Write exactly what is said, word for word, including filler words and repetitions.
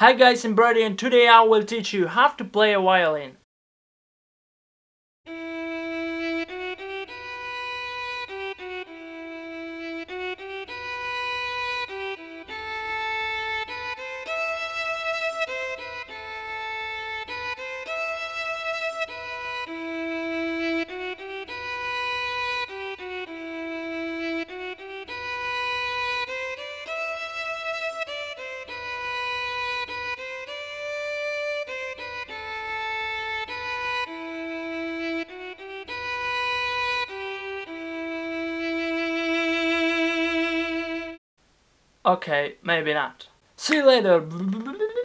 Hi guys, I'm Brady and today I will teach you how to play a violin. Okay, maybe not. See you later.